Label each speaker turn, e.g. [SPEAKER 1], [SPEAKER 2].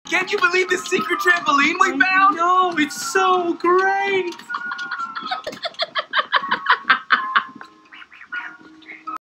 [SPEAKER 1] Can't you believe the secret trampoline we found?
[SPEAKER 2] No, it's so great.